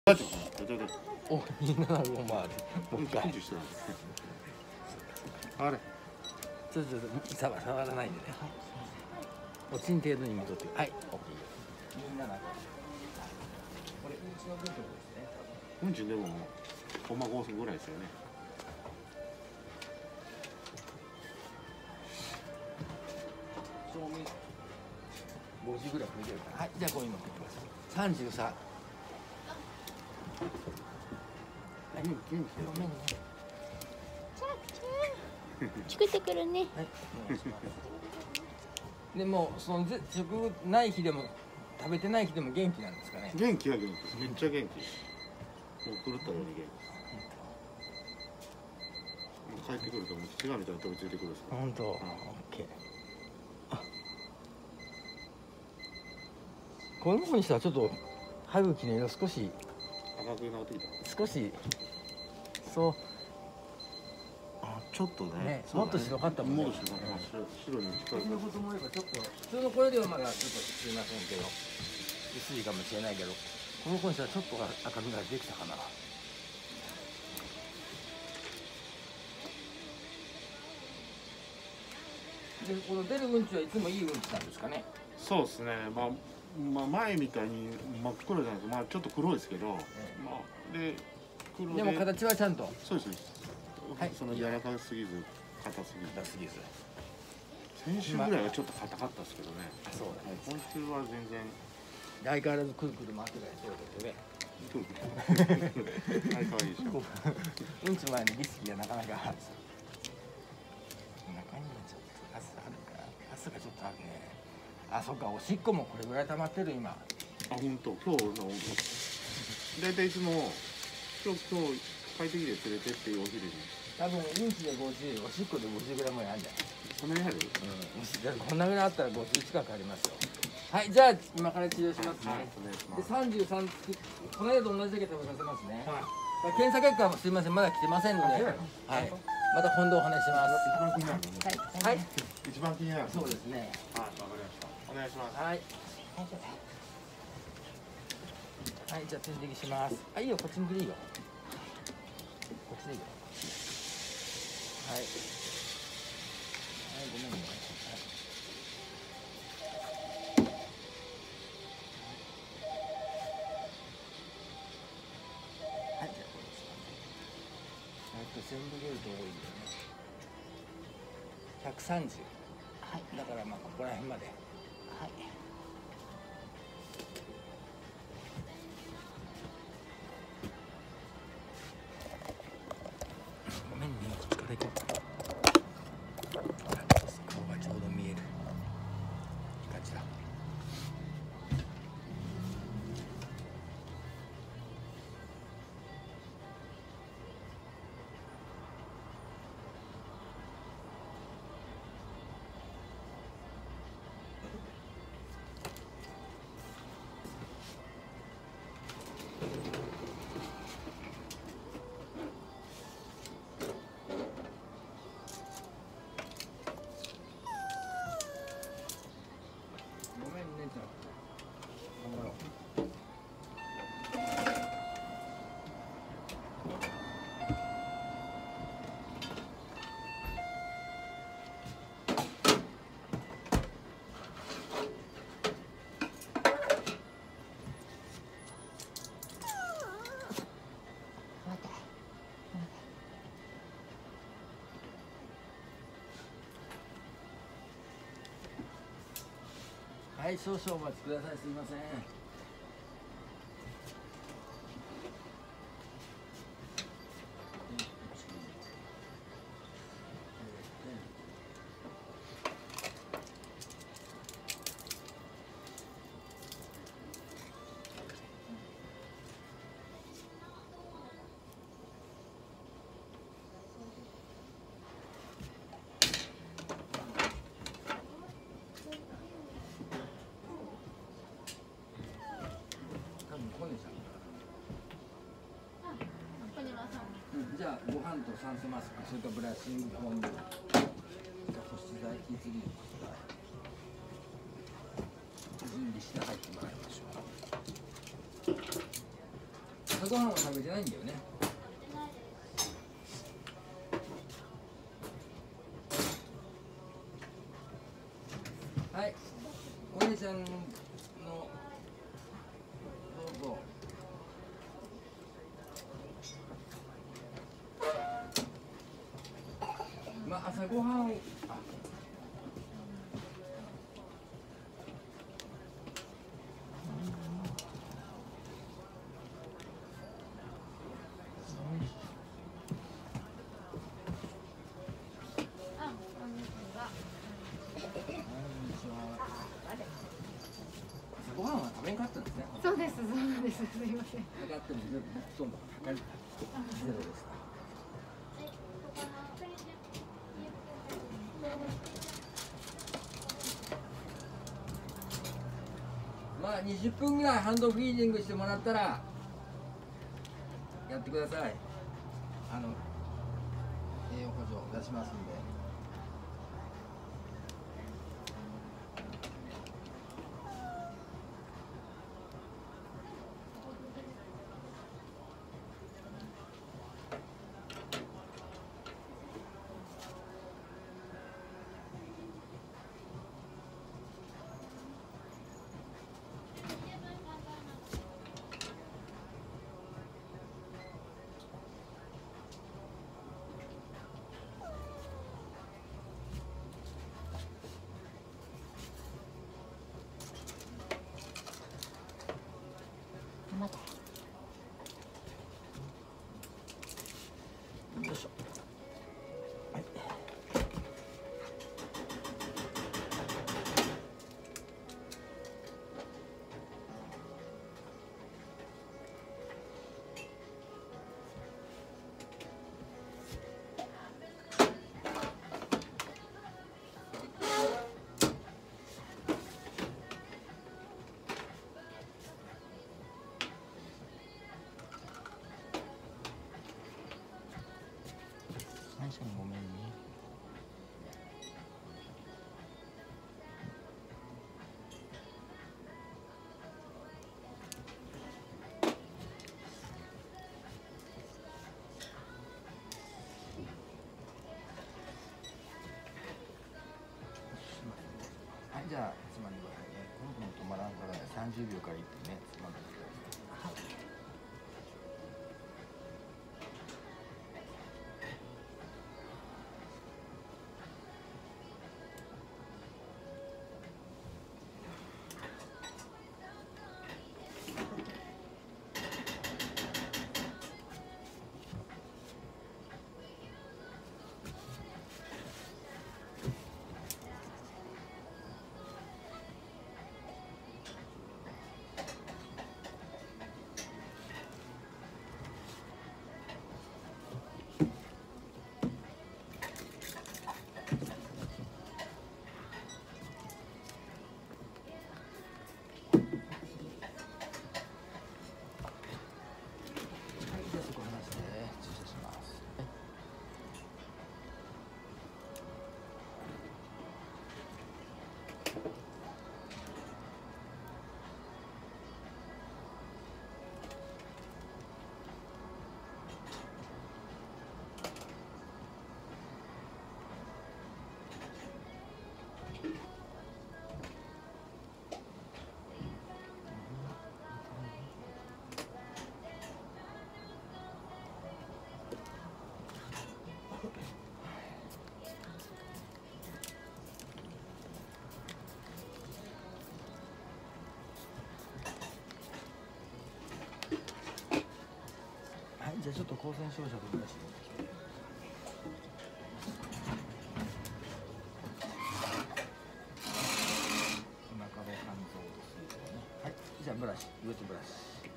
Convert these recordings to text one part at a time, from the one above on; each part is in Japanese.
お、27号回り。もう一回。 あれ。 ちょっと触らないでね。落ちん程度に見とって。はい。オッケー。27号。これうんちの分とこですね。 うんちでもコンマ5分ぐらいですよね。 正面50ぐらい増えてるから。はい。じゃあこういうの持ってきます。33。 元気ごめんね。 作ってくるね。 はい。お願いします。でもその食ない日でも食べてない日でも元気なんですかね。 元気は元気です。めっちゃ元気。もう狂ったように元気。帰ってくるともう血がみたいに飛びついてくるんですから。 本当。オッケー。この子にしたらちょっと歯茎の色少し赤くなってきた。 少しそうあ、ちょっとね。 もっと白かったもんね。 もっと白かった。白に近い。 私のこと思えばちょっと普通の子よりはまだちょっとすいませんけど薄いかもしれないけどこの子にしたらちょっと赤みができたかな。でこの出るうんちはいつもいいうんちなんですかね。 そうですね。まあ前みたいに真っ黒じゃないです。まあちょっと黒いですけど、まあで黒でも形はちゃんと。 そうです。はい。その柔らかすぎず硬すぎず。 硬すぎず。 先週ぐらいはちょっと硬かったですけどね。 そうだね。 今週は全然。 相変わらずくるくる回ってたりするけどね。 はい、可愛いでしょ。 うんち前にリスキーがなかなか。中にもちょっとガスあるから、ガスがちょっとあるね。あ、そっか、おしっこもこれぐらい溜まってる今。 あ、本当。今日の大体いつも今日帰ってきて連れてってお昼に。 多分うんちで50、おしっこで50グラムあるんじゃない。 そんなにある？ うん。こんなぐらいあったら50近くありますよ。はい、じゃあ今から治療しますね。で33この間と同じだけ食べさせますね。はい。検査結果もすいませんまだ来てませんので、はい。また今度お話します。はい。 一番気になる。 そうですね。 はい、わかりました。お願いします。 はい。はい、じゃあ点滴します。あ、いいよ、こっち向きでいいよ。こっちでいいよ。はい。はい、ごめんね。はい、じゃあこれです。全部入れると多いんだよね。130。はい。だからまあここら辺まで。はい。ごめんね、こっちから行こう。顔がちょうど見える。いい感じだ。ごめんね、ちゃん。頑張ろう。はい、少々お待ちください。すみません。じゃあご飯と酸素マスク、それからブラッシングフォーム、保湿剤、キーツリーの保湿剤準備して入ってもらいましょう。 朝ごはんは食べてないんだよね。はい、お姉ちゃんのどうぞ。まあ朝ごはんをご飯は食べんかったんですね。 そうです、そうなんです。すいません。 上がってもほとんど高いゼロですか。まあ20分ぐらいハンドフィーディングしてもらったらやってください。栄養補助出しますんで。 また。 よいしょ。はい。最初にごめんね。はい、じゃあつまんでくださいね。この子も止まらんから30秒から1分ね、つまんでください。はい。じゃあそこ離して注射します。はい、じゃあちょっと光線照射で出してみましょう。お腹の肝臓と水分ね。はい、じゃあブラシ、ウエットブラシ。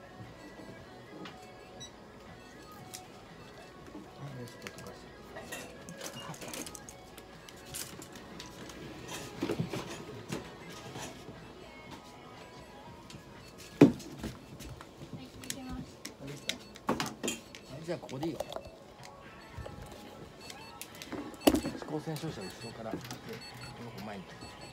はい、ちょっと溶かして。じゃあここでいいよ。光線照射後ろからこの子前に。